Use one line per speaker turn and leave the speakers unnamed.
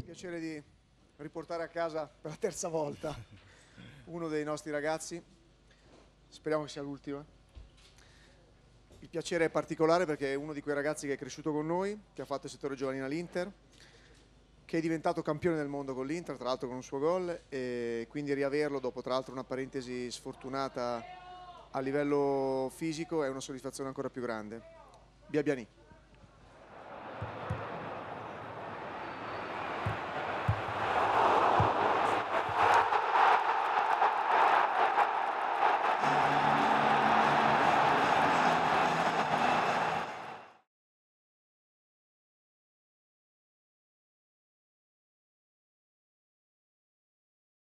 Piacere di riportare a casa per la terza volta uno dei nostri ragazzi, speriamo che sia l'ultimo. Il piacere è particolare perché è uno di quei ragazzi che è cresciuto con noi, che ha fatto il settore giovanile all'Inter, che è diventato campione del mondo con l'Inter, tra l'altro con un suo gol, e quindi riaverlo dopo tra l'altro una parentesi sfortunata a livello fisico è una soddisfazione ancora più grande. Biabiani.